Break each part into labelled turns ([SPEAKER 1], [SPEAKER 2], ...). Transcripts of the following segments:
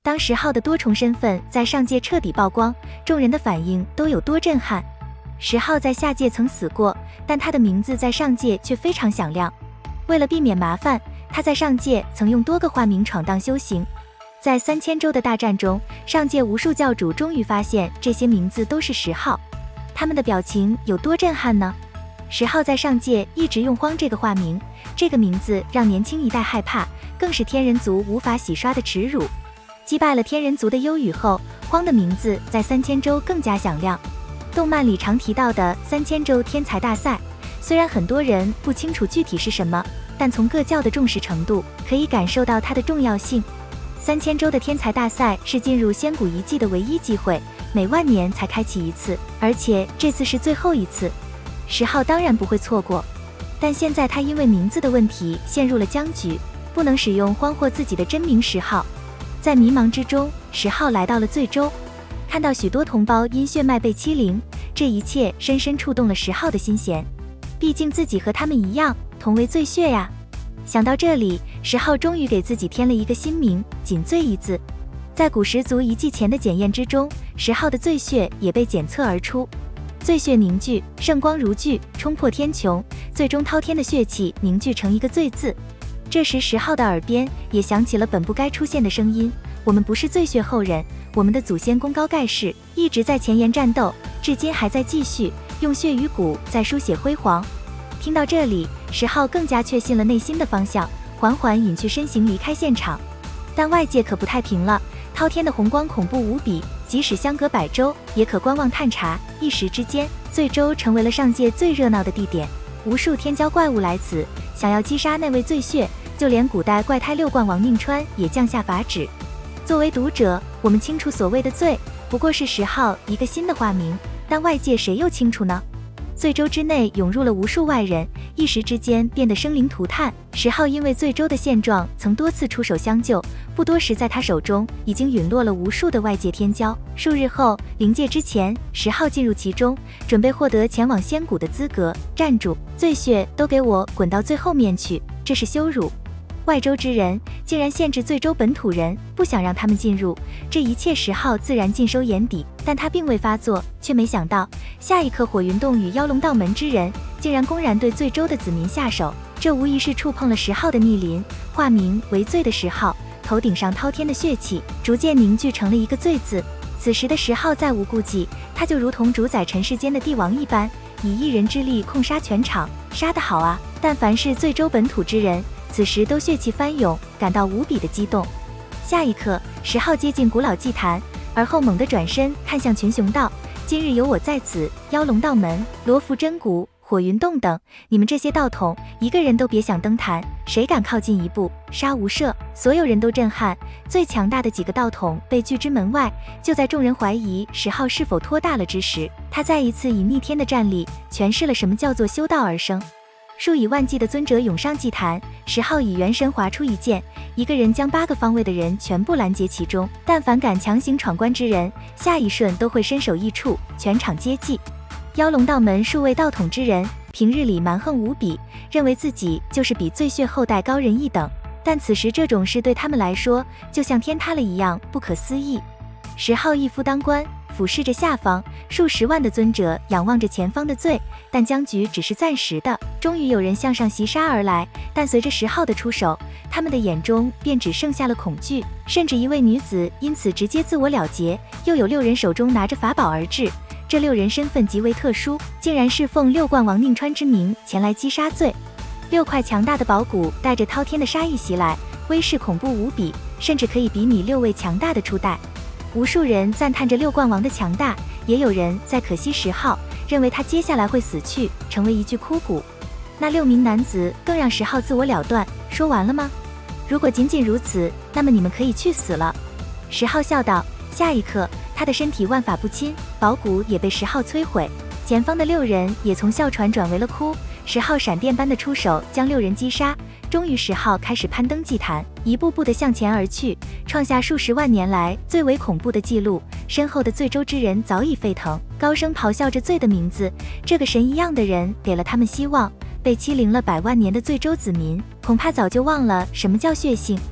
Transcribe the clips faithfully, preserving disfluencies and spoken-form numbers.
[SPEAKER 1] 当石浩的多重身份在上界彻底曝光，众人的反应都有多震撼。石浩在下界曾死过，但他的名字在上界却非常响亮。为了避免麻烦，他在上界曾用多个化名闯荡修行。在三千州的大战中，上界无数教主终于发现这些名字都是石浩，他们的表情有多震撼呢？石浩在上界一直用荒这个化名，这个名字让年轻一代害怕，更是天人族无法洗刷的耻辱。击败了天人族的幽羽后，荒的名字在三千州更加响亮。动漫里常提到的三千州天才大赛，虽然很多人不清楚具体是什么，但从各教的重视程度可以感受到它的重要性。三千州的天才大赛是进入仙谷遗迹的唯一机会，每万年才开启一次，而且这次是最后一次。石浩当然不会错过，但现在他因为名字的问题陷入了僵局，不能使用荒或自己的真名石浩。在迷茫之中，石浩来到了醉州，看到许多同胞因血脉被欺凌，这一切深深触动了石浩的心弦。毕竟自己和他们一样，同为醉血呀。想到这里，石浩终于给自己添了一个新名，仅醉一字。在古十族遗迹前的检验之中，石浩的醉血也被检测而出。醉血凝聚，圣光如炬，冲破天穹，最终滔天的血气凝聚成一个醉字。这时石浩的耳边也响起了本不该出现的声音，我们不是醉血后人，我们的祖先功高盖世，一直在前沿战斗，至今还在继续，用血与骨在书写辉煌。听到这里，石浩更加确信了内心的方向，缓缓隐去身形离开现场。但外界可不太平了，滔天的红光恐怖无比，即使相隔百州也可观望探查。一时之间，醉州成为了上界最热闹的地点，无数天骄怪物来此，想要击杀那位醉血，就连古代怪胎六冠王宁川也降下法旨。作为读者，我们清楚所谓的醉不过是石浩一个新的化名，但外界谁又清楚呢？醉州之内涌入了无数外人，一时之间变得生灵涂炭。石浩因为醉州的现状曾多次出手相救，不多时在他手中已经陨落了无数的外界天骄。数日后，临界之前，石浩进入其中，准备获得前往仙谷的资格。站住！醉血都给我滚到最后面去，这是羞辱！外州之人竟然限制醉州本土人，不想让他们进入，这一切石浩自然尽收眼底，但他并未发作，却没想到下一刻火云洞与妖龙道门之人竟然公然对醉州的子民下手，这无疑是触碰了石浩的逆鳞。化名为醉的石浩，头顶上滔天的血气逐渐凝聚成了一个醉字。此时的石浩再无顾忌，他就如同主宰尘世间的帝王一般，以一人之力控杀全场，杀得好啊！但凡是醉州本土之人，此时都血气翻涌，感到无比的激动。下一刻，石浩接近古老祭坛，而后猛地转身看向群雄道：“今日有我在此，妖龙道门、罗浮真谷、火云洞等，你们这些道统，一个人都别想登坛，谁敢靠近一步，杀无赦！”所有人都震撼，最强大的几个道统被拒之门外。就在众人怀疑石浩是否托大了之时，他再一次以逆天的战力诠释了什么叫做修道而生。数以万计的尊者涌上祭坛，石浩以元神划出一剑，一个人将八个方位的人全部拦截其中。但凡敢强行闯关之人，下一瞬都会身首异处，全场皆祭。妖龙道门数位道统之人，平日里蛮横无比，认为自己就是比醉血后代高人一等，但此时这种事对他们来说，就像天塌了一样不可思议。石浩一夫当关，俯视着下方，数十万的尊者仰望着前方的醉，但僵局只是暂时的。终于有人向上袭杀而来，但随着石浩的出手，他们的眼中便只剩下了恐惧，甚至一位女子因此直接自我了结。又有六人手中拿着法宝而至，这六人身份极为特殊，竟然是奉六冠王宁川之名前来击杀醉。六块强大的宝骨带着滔天的杀意袭来，威势恐怖无比，甚至可以比拟六位强大的初代。无数人赞叹着六冠王的强大，也有人在可惜石浩，认为他接下来会死去，成为一具枯骨。那六名男子更让石浩自我了断，说完了吗？如果仅仅如此，那么你们可以去死了。石浩笑道。下一刻，他的身体万法不侵，宝骨也被石浩摧毁，前方的六人也从哮喘转为了哭。石浩闪电般的出手，将六人击杀。终于，石浩开始攀登祭坛，一步步的向前而去，创下数十万年来最为恐怖的记录。身后的醉州之人早已沸腾，高声咆哮着醉的名字。这个神一样的人给了他们希望。被欺凌了百万年的醉州子民，恐怕早就忘了什么叫血性。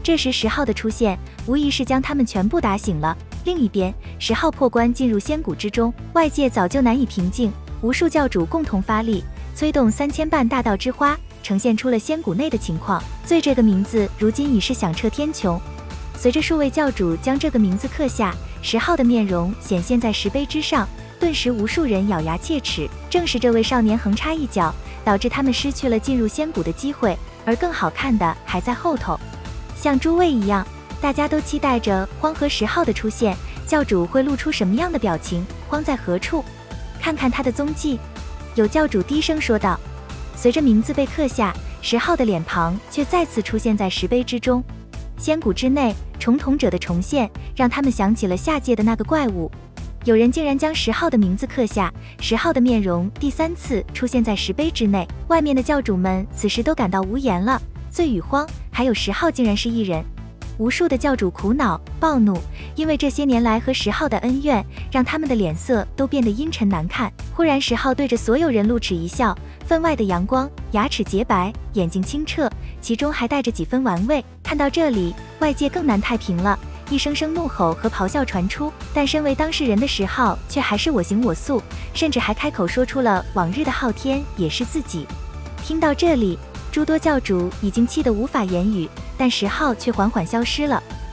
[SPEAKER 1] 这时十号的出现，无疑是将他们全部打醒了。另一边，十号破关进入仙谷之中，外界早就难以平静，无数教主共同发力，催动三千瓣大道之花，呈现出了仙谷内的情况。罪这个名字如今已是响彻天穹。随着数位教主将这个名字刻下，十号的面容显现在石碑之上，顿时无数人咬牙切齿。正是这位少年横插一脚，导致他们失去了进入仙谷的机会，而更好看的还在后头。像诸位一样，大家都期待着荒和十号的出现，教主会露出什么样的表情？荒在何处？看看他的踪迹。有教主低声说道。随着名字被刻下，十号的脸庞却再次出现在石碑之中。仙谷之内，重统者的重现，让他们想起了下界的那个怪物。有人竟然将十号的名字刻下，十号的面容第三次出现在石碑之内。外面的教主们此时都感到无言了。罪与荒，还有十号竟然是一人。无数的教主苦恼暴怒，因为这些年来和十号的恩怨，让他们的脸色都变得阴沉难看。忽然十号对着所有人露齿一笑，分外的阳光，牙齿洁白，眼睛清澈，其中还带着几分玩味。看到这里，外界更难太平了，一声声怒吼和咆哮传出，但身为当事人的十号却还是我行我素，甚至还开口说出了往日的昊天也是自己。听到这里，诸多教主已经气得无法言语，但十号却缓缓消失了。